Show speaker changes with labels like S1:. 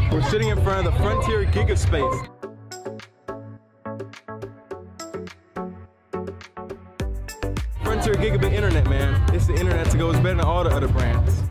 S1: We're sitting in front of the Frontier Gigaspace. Frontier Gigabit Internet, man. It's the internet that goes better than all the other brands.